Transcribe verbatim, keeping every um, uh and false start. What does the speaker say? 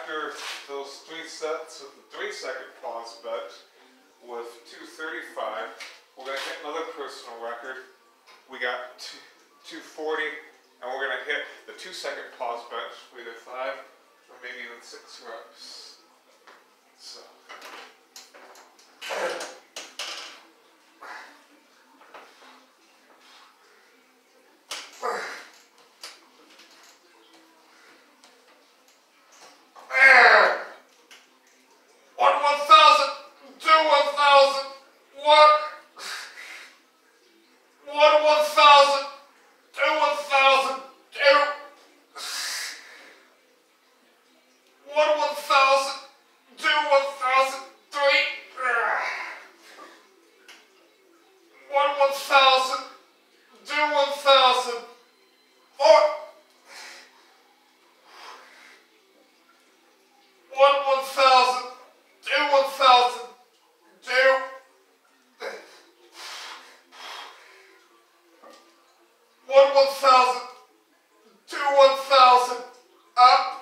after those three sets of the three second pause bet with two thirty-five, we're going to hit another personal record. We got two forty, and we're going to hit the two second pause bet for either five or maybe even six reps. So. One one thousand, two one thousand, up.